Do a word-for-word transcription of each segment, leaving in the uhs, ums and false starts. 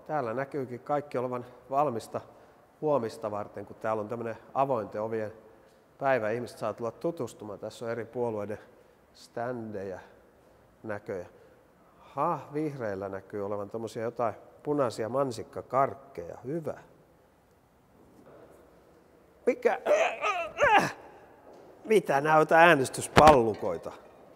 täällä näkyykin kaikki olevan valmista huomista varten, kun täällä on tämmöinen avointen ovien päivä. Ihmiset saa tulla tutustumaan. Tässä on eri puolueiden standeja näköjä. Ha, vihreillä näkyy olevan tommosia jotain punaisia mansikkakarkkeja. Hyvä. Mikä? Mitä näytä äänestyspallukoita?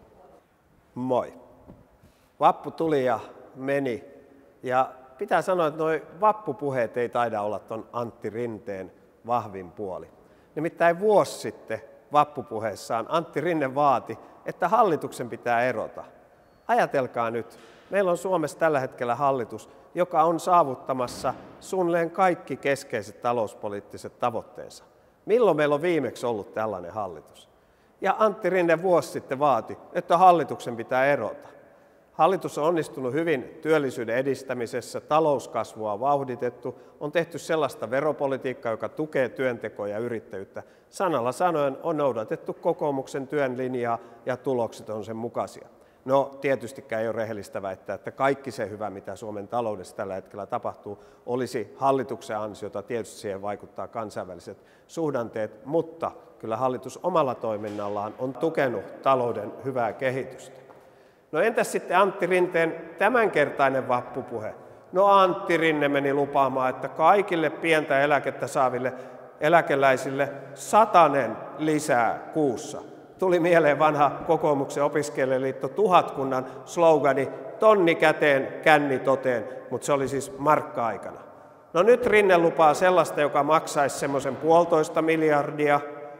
Moi. Vappu tuli ja meni. Ja pitää sanoa, että nuo vappupuheet ei taida olla ton Antti Rinteen vahvin puoli. Nimittäin vuosi sitten vappupuheessaan Antti Rinne vaati, että hallituksen pitää erota. Ajatelkaa nyt, meillä on Suomessa tällä hetkellä hallitus, joka on saavuttamassa suunnilleen kaikki keskeiset talouspoliittiset tavoitteensa. Milloin meillä on viimeksi ollut tällainen hallitus? Ja Antti Rinne vuosi sitten vaati, että hallituksen pitää erota. Hallitus on onnistunut hyvin työllisyyden edistämisessä, talouskasvua on vauhditettu, on tehty sellaista veropolitiikkaa, joka tukee työntekoa ja yrittäjyyttä. Sanalla sanoen on noudatettu kokoomuksen työn linjaa ja tulokset on sen mukaisia. No tietystikään ei ole rehellistä väittää, että kaikki se hyvä, mitä Suomen taloudessa tällä hetkellä tapahtuu, olisi hallituksen ansiota. Tietysti siihen vaikuttaa kansainväliset suhdanteet, mutta kyllä hallitus omalla toiminnallaan on tukenut talouden hyvää kehitystä. No entäs sitten Antti Rinteen tämänkertainen vappupuhe? No Antti Rinne meni lupaamaan, että kaikille pientä eläkettä saaville eläkeläisille satanen lisää kuussa. Tuli mieleen vanha kokoomuksen opiskelijaliitto Tuhatkunnan slogani, tonni käteen, känni toteen, mutta se oli siis markka-aikana. No nyt Rinne lupaa sellaista, joka maksaisi semmoisen puolitoista miljardia.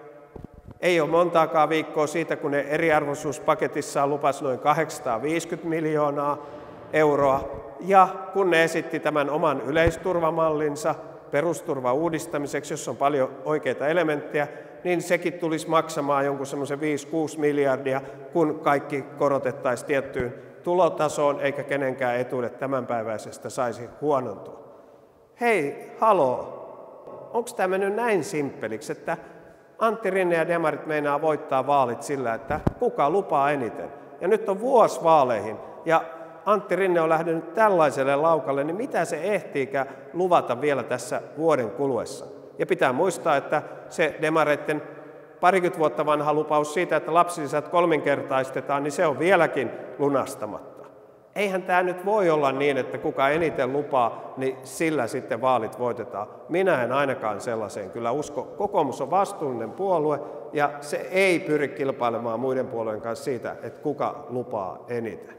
Ei ole montaakaan viikkoa siitä, kun ne eriarvoisuuspaketissaan lupasi noin kahdeksansataaviisikymmentä miljoonaa euroa. Ja kun ne esitti tämän oman yleisturvamallinsa perusturvan uudistamiseksi, jossa on paljon oikeita elementtejä, niin sekin tulisi maksamaan jonkun semmoisen viisi kuusi miljardia, kun kaikki korotettaisiin tiettyyn tulotasoon, eikä kenenkään etuudet tämänpäiväisestä saisi huonontua. Hei, haloo, onko tämä mennyt näin simppeliksi, että Antti Rinne ja demarit meinaa voittaa vaalit sillä, että kuka lupaa eniten? Ja nyt on vuosi vaaleihin, ja Antti Rinne on lähtenyt tällaiselle laukalle, niin mitä se ehtiikä luvata vielä tässä vuoden kuluessa? Ja pitää muistaa, että se demareiden parikymmentä vuotta vanha lupaus siitä, että lapsilisät kolminkertaistetaan, niin se on vieläkin lunastamatta. Eihän tämä nyt voi olla niin, että kuka eniten lupaa, niin sillä sitten vaalit voitetaan. Minä en ainakaan sellaiseen kyllä usko. Kokoomus on vastuullinen puolue ja se ei pyri kilpailemaan muiden puolueiden kanssa siitä, että kuka lupaa eniten.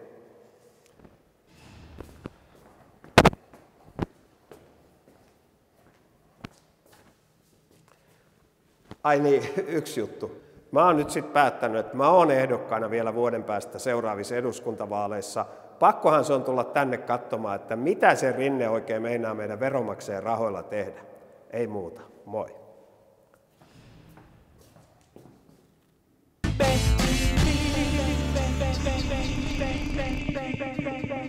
Ai niin, yksi juttu. Mä oon nyt sitten päättänyt, että mä oon ehdokkaana vielä vuoden päästä seuraavissa eduskuntavaaleissa. Pakkohan se on tulla tänne katsomaan, että mitä se Rinne oikein meinaa meidän veronmaksajien rahoilla tehdä. Ei muuta. Moi. Baby, baby, baby, baby, baby, baby, baby, baby, baby.